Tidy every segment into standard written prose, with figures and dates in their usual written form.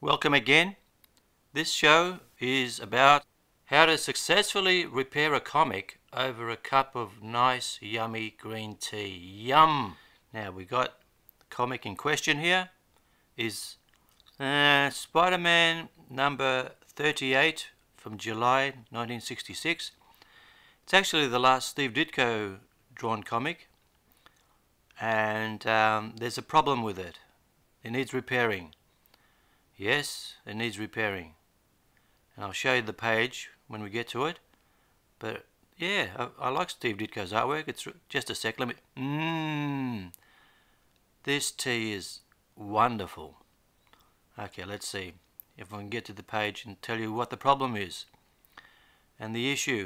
Welcome again. This show is about how to successfully repair a comic over a cup of nice, yummy green tea. Yum! Now we got the comic in question here is Spider-Man number 38 from July 1966. It's actually the last Steve Ditko drawn comic, and there's a problem with it. It needs repairing. Yes, it needs repairing, and I'll show you the page when we get to it. But yeah, I like Steve Ditko's artwork. It's just a sec. Let me. This tea is wonderful. Okay, let's see if I can get to the page and tell you what the problem is and the issue.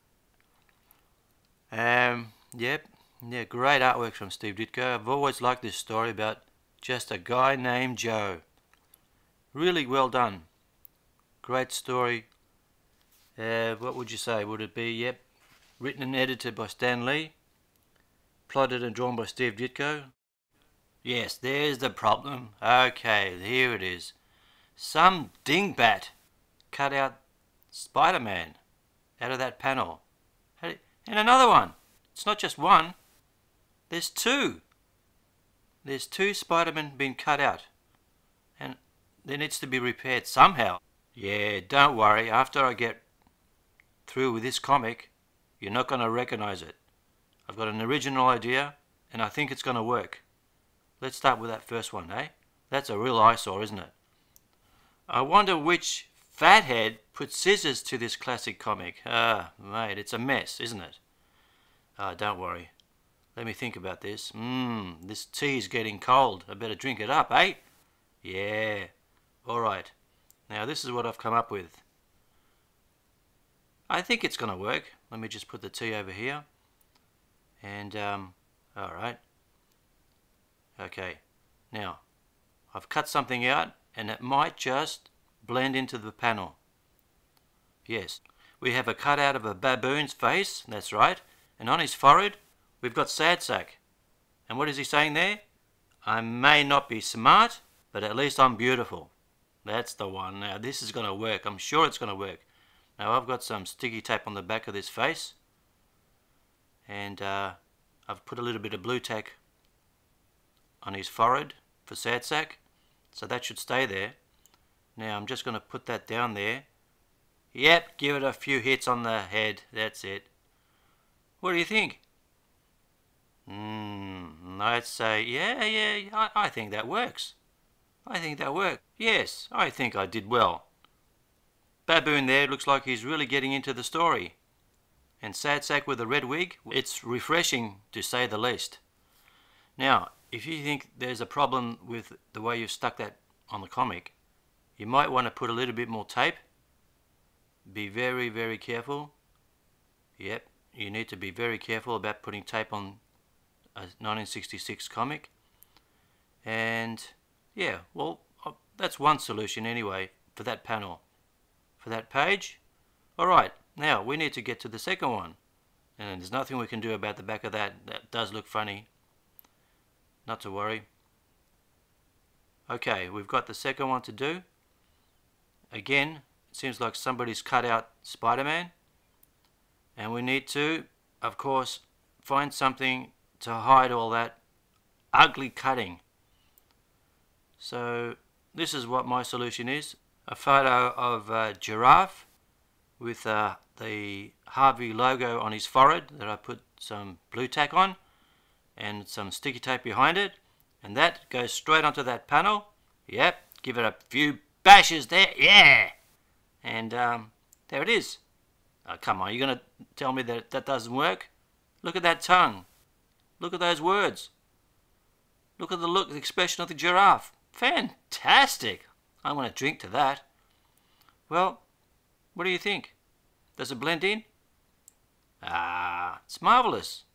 Yep, yeah, great artwork from Steve Ditko. I've always liked this story about just a guy named Joe. Really well done. Great story. What would you say? Would it be, yep, written and edited by Stan Lee, plotted and drawn by Steve Ditko? Yes, there's the problem. Okay, here it is. Some dingbat cut out Spider-Man out of that panel. And another one. It's not just one. There's two. There's two Spider-Men being cut out. And there needs to be repaired somehow. Yeah, don't worry. After I get through with this comic, you're not going to recognize it. I've got an original idea, and I think it's going to work. Let's start with that first one, eh? That's a real eyesore, isn't it? I wonder which fathead put scissors to this classic comic. Mate, it's a mess, isn't it? Don't worry. Let me think about this. This tea's getting cold. I better drink it up, eh? Yeah. Alright. Now this is what I've come up with. I think it's going to work. Let me just put the tea over here. And, alright. Okay. Now, I've cut something out and it might just blend into the panel. Yes. We have a cutout of a baboon's face. That's right. And on his forehead, we've got sad sack. And what is he saying there? I may not be smart, but at least I'm beautiful. That's the one. Now this is going to work. I'm sure it's going to work. Now I've got some sticky tape on the back of this face. And I've put a little bit of blue tack on his forehead for sad sack. So that should stay there. Now I'm just going to put that down there. Yep, give it a few hits on the head. That's it. What do you think? I'd say, yeah, I think that works. I think that worked. Yes, I think I did well. Baboon there looks like he's really getting into the story. And sad sack with a red wig, it's refreshing to say the least. Now, if you think there's a problem with the way you've stuck that on the comic, you might want to put a little bit more tape. Be very, very careful. Yep, you need to be very careful about putting tape on a 1966 comic. And yeah, well, that's one solution anyway for that panel. For that page. Alright, now we need to get to the second one. And there's nothing we can do about the back of that. That does look funny. Not to worry. Okay, we've got the second one to do. Again, it seems like somebody's cut out Spider-Man. And we need to, of course, find something to hide all that ugly cutting. So this is what my solution is. A photo of a giraffe with the Harvey logo on his forehead that I put some blue tack on and some sticky tape behind it, and that goes straight onto that panel. Yep, give it a few bashes there, yeah, and there it is. Come on, you're gonna tell me that that doesn't work? Look at that tongue, look at those words, look at the expression of the giraffe. Fantastic! I want to drink to that. Well, what do you think? Does it blend in? It's marvellous.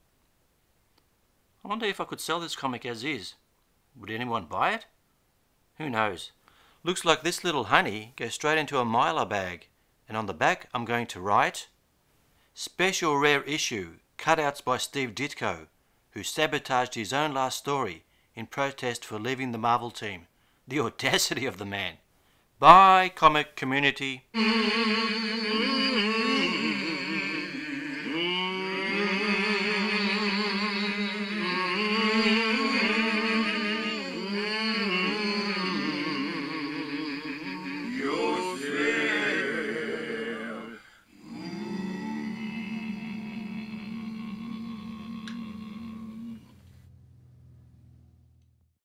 I wonder if I could sell this comic as is. Would anyone buy it? Who knows? Looks like this little honey goes straight into a Mylar bag. And on the back I'm going to write, Special Rare Issue, Cutouts by Steve Ditko, who sabotaged his own last story in protest for leaving the Marvel team. The audacity of the man. Bye, comic community.